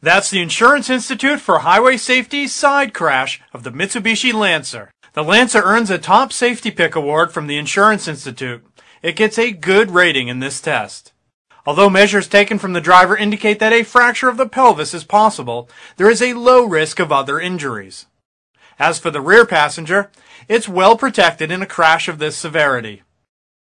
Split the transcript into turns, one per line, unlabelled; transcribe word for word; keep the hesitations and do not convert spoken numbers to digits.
That's the Insurance Institute for Highway Safety side crash of the Mitsubishi Lancer. The Lancer earns a top safety pick award from the Insurance Institute. It gets a good rating in this test. Although measures taken from the driver indicate that a fracture of the pelvis is possible, there is a low risk of other injuries. As for the rear passenger, it's well protected in a crash of this severity.